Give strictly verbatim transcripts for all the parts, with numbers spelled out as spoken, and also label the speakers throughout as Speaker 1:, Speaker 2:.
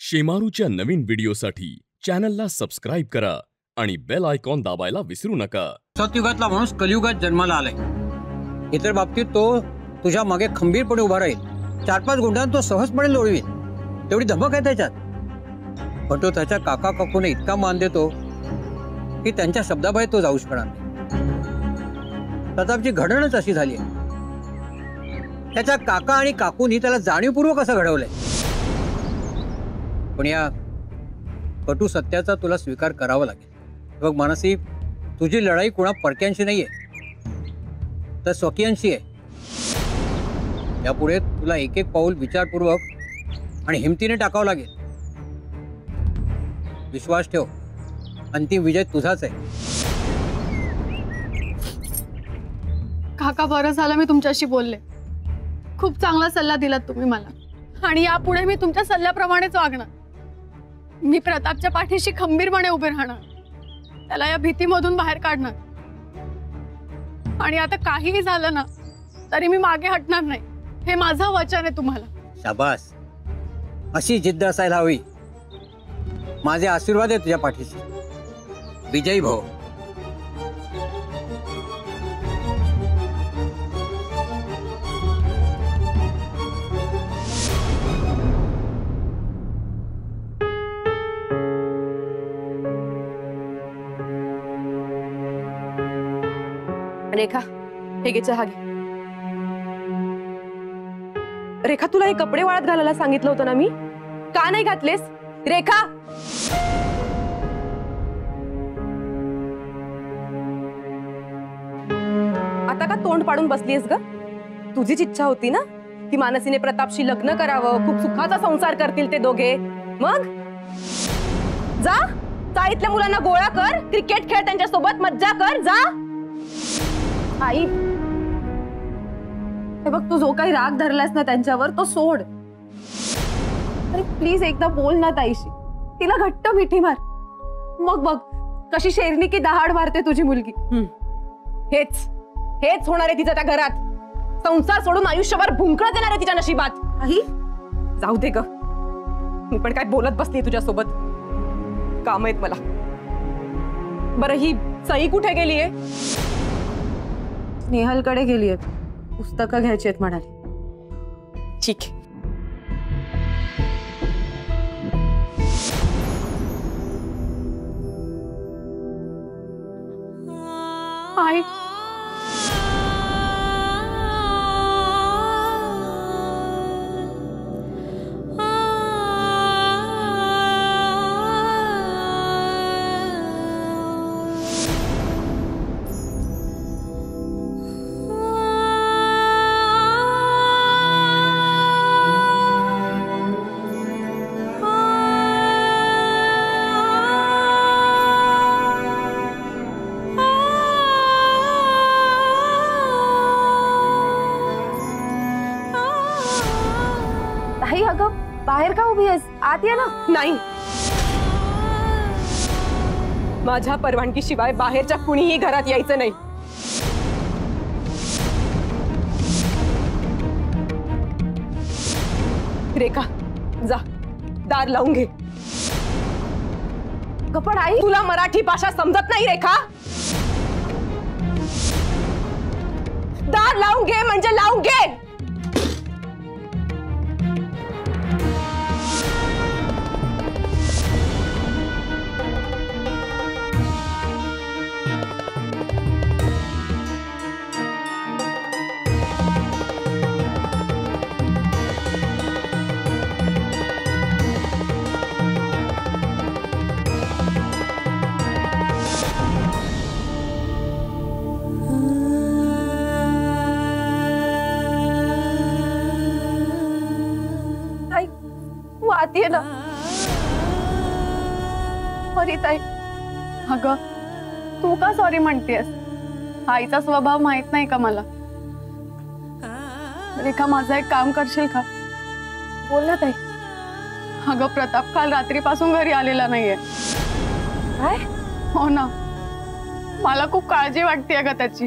Speaker 1: शेमारूच्या नवीन व्हिडिओसाठी चॅनलला सबस्क्राइब करा आणि बेल आयकॉन दाबायला विसरू नका।
Speaker 2: सतयुगातला माणूस कलियुगात जन्माला आलाय। इतर बाबतीत तो तुझ्या मागे खंबीरपणे उभा राहील। चार पाच गुंडांना तो सहजपणे लोळवील, तेवढी धमक आहे त्याच्यात। पण तो त्याच्या काका काकूने इतका मान देतो की त्यांच्या शब्दाबाहेर तो जाऊ शकणार नाही। प्रतापची घडणच अशी झाली आहे। त्याच्या काका आणि काकूंनी त्याला जाणीवपूर्वक असं घडवलंय। पण या कटू सत्याचा तुला स्वीकार करावा लागेल। बघ मानसी, तुझी लढाई कोणा परक्यांशी नाहीये, तर स्वकीयांशी आहे। यापुढे तुला एक एक पाऊल विचारपूर्वक आणि हिमतीने टाकावं लागेल। विश्वास ठेव, अंतिम विजय तुझाच आहे।
Speaker 3: काका, बरं झालं मी तुमच्याशी बोलले। खूप चांगला सल्ला दिलात तुम्ही मला, आणि यापुढे मी तुमच्या सल्ल्याप्रमाणेच वागणार। मी प्रतापच्या पाठीशी खंबीरपणे उभे राहणार, त्याला या भीतीमधून बाहेर काढणार। आणि आता काहीही झालं ना तरी मी मागे हटणार नाही, हे माझं वचन आहे तुम्हाला।
Speaker 2: शाबास, अशी जिद्द असायला हवी। माझे आशीर्वाद आहे तुझ्या पाठीशी। विजयी भव।
Speaker 4: रेखा, हे घे चहा घे। रेखा, तुला हे कपडे वाळत घालायला सांगितलं होतं ना मी, का नाही घातलेस? रेखा, आता का तोंड पाडून बसलीस ग? तुझीच इच्छा होती ना की मानसीने प्रतापशी लग्न करावं, खूप सुखाचा संसार करतील ते दोघे। मग जा, चाळीतल्या मुलांना गोळा कर, क्रिकेट खेळ, त्यांच्या सोबत मज्जा कर, जा। आई, हे बघ, तू जो काही राग धरलास ना त्यांच्यावर तो सोड। अरे प्लीज एकदा बोल ना ताईशी, तिला घट्ट मिठी मार। मग बघ कशी शेरणी की दहाड मारते तुझी मुलगी। हेच हेच होणार आहे तिचं त्या घरात। संसार सोडून आयुष्यभर भुंकळत येणार आहे तिच्या नशिबात। आई, जाऊ दे ग, मी पण काय बोलत बसली तुझ्या सोबत, काम आहेत मला। बरं, ही सई कुठे गेलीये?
Speaker 5: स्नेहलकडे गेली आहेत, पुस्तकं घ्यायची आहेत म्हणाली।
Speaker 4: ठीक आहे।
Speaker 3: आई,
Speaker 5: बाहेर का उभी आहेस? आत ये ना।
Speaker 4: नाही, माझ्या परवानगी शिवाय बाहेरच्या कुणीही घरात यायचं नाही। रेखा, जा, दार लावून घे।
Speaker 5: पण आई,
Speaker 4: तुला मराठी भाषा समजत नाही रेखा? दार लावून घे म्हणजे लावून घे।
Speaker 3: आती ना सॉरी ताई। अगं, तू का सॉरी म्हणतेस? आईचा स्वभाव माहित नाही का मला? रेखा, माझं एक काम करशील का?
Speaker 5: बोल ना ताई।
Speaker 3: अगं, प्रताप काल रात्रीपासून घरी आलेला नाहीये।
Speaker 5: काय?
Speaker 3: हो ना, मला खूप काळजी वाटते अगं त्याची।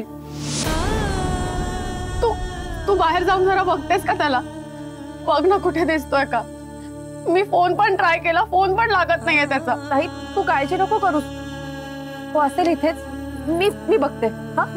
Speaker 3: तू तू बाहेर जाऊन जरा बघतेस का त्याला? बघ ना कुठे दिसतोय का? मी फोन पण ट्राय केला, फोन पण लागत नाहीये त्याचा.
Speaker 4: ताई तू काळजी नको करूस, तो असेल इथेच. मी मी बघते. हा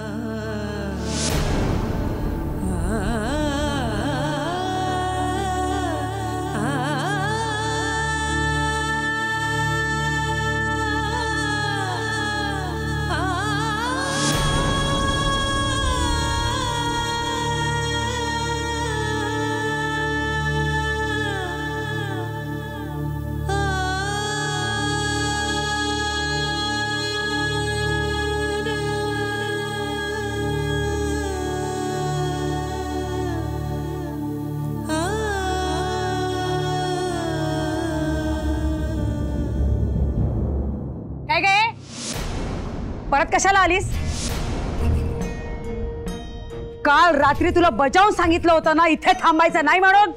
Speaker 6: परत कशाला आलीस? काल रात्री तुला बजावून सांगितलं होतं ना इथे थांबायचं नाही म्हणून.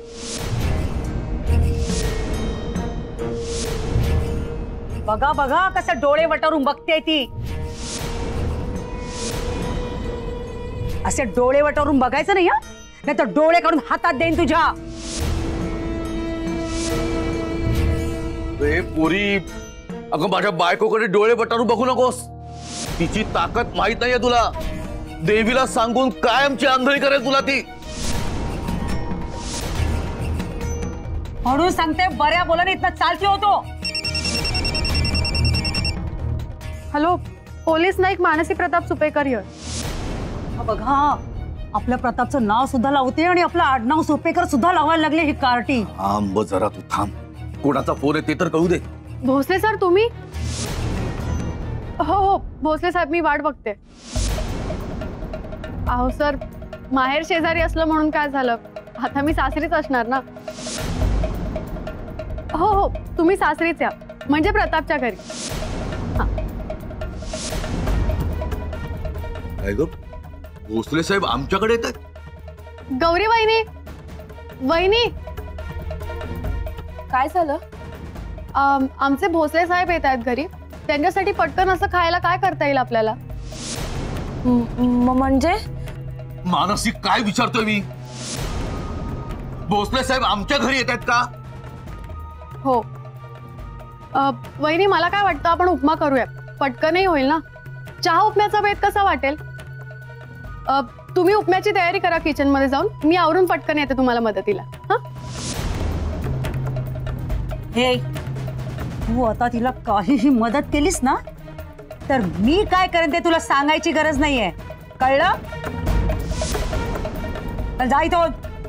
Speaker 6: बघा बघा कसं डोळे वटारून बघते ती. असे डोळे वटारून बघायचं नाही, हा नाही तर डोळे काढून हातात देईन तुझ्या.
Speaker 7: रे पोरी, अगं माझ्या बायकोकडे डोळे वटारून बघू नकोस. तिची ताकद माहित नाहीये तुला. देवीला सांगून कायमची आंधळी करेल तुला ती.
Speaker 6: म्हणून सांगते बऱ्या बोलाने इथं चालती होतो.
Speaker 3: Hello, police Naik Mansi Pratap Supekar here.
Speaker 6: बघा आपल्या प्रतापचं नाव सुद्धा लावते आणि आपलं आडनाव सुपेकर सुद्धा लावायला लागले ही कार्टी.
Speaker 7: थांब जरा तू थांब. कोणाचा फोन आहे ते तर कळू दे.
Speaker 3: भोसले सर तुम्ही? हो हो भोसले साहेब, मी वाट बघते. अहो सर, माहेर शेजारी असलं म्हणून काय झालं, आता मी सासरीच असणार ना. हो हो तुम्ही सासरीच या, म्हणजे प्रतापच्या घरी.
Speaker 7: काय ग, भोसले साहेब आमच्याकडे येतात?
Speaker 3: गौरी वहिनी, वहिनी
Speaker 4: काय झालं?
Speaker 3: आम- आमचे भोसले साहेब येत आहेत घरी. त्यांच्यासाठी पटकन असं खायला काय करता येईल आपल्याला?
Speaker 4: म्हणजे
Speaker 7: मानसी काय विचारतोय मी? भोसले साहेब आमच्या घरी येतात का?
Speaker 3: हो. अ, वहिनी मला काय वाटतं, आपण उपमा करूया, पटकनही होईल ना. चहा उपम्याचा बेत कसा वाटेल? अ, तुम्ही उपम्याची तयारी करा किचन मध्ये जाऊन, मी आवरून पटकन येते तुम्हाला मदतीला. हा
Speaker 6: हे तू आता तिला काहीही मदत केलीस ना तर मी काय करेन ते तुला सांगायची गरज नाहीये, कळलं? चल जा इथून.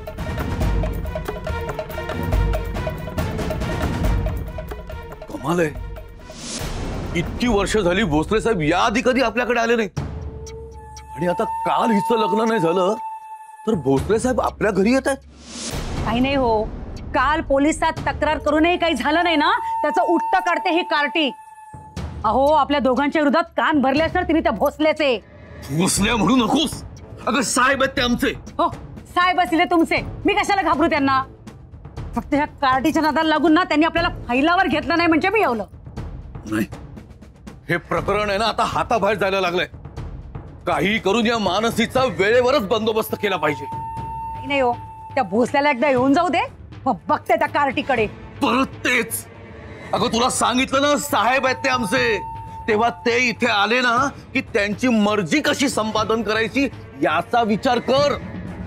Speaker 7: कमाल आहे, इतकी वर्ष झाली भोसले साहेब याआधी कधी आपल्याकडे आले नाही. आणि आता काल हिचं लग्न नाही झालं तर भोसले साहेब आपल्या घरी येत आहेत.
Speaker 6: काही नाही हो, काल पोलिसात तक्रार करूनही काही झालं नाही ना त्याचं उट्ट काढते ही कार्टी. अहो आपल्या दोघांच्या विरोधात कान भरले असणार तिने त्या भोसल्याचे.
Speaker 7: भोसले म्हणू नकोस, अगं साहेब आहेत ते आमचे.
Speaker 6: हो साहेब असले तुमचे, मी कशाला घाबरू त्यांना. फक्त ह्या कार्टीच्या नादाला लागून ना त्यांनी आपल्याला फाईलावर घेतलं नाही म्हणजे मी येवलं
Speaker 7: नाही. हे प्रकरण आहे ना आता हाताबाहेर जायला लागलंय. काही करून या मानसीचा वेळेवरच बंदोबस्त केला पाहिजे.
Speaker 6: काही नाही हो, त्या भोसल्याला एकदा येऊन जाऊ दे, मग बघते त्या कार्टीकडे.
Speaker 7: परत तेच. अगं तुला सांगितलं ना साहेब आहेत ते आमचे, तेव्हा ते इथे आले ना की त्यांची मर्जी कशी संपादन करायची याचा विचार कर.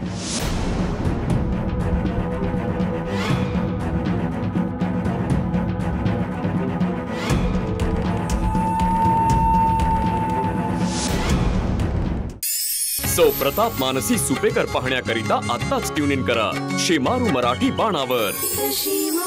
Speaker 1: सौ प्रताप मानसी सुपेकर पाहण्याकरिता आत्ताच ट्यून इन करा शेमारू मराठी बाणावर.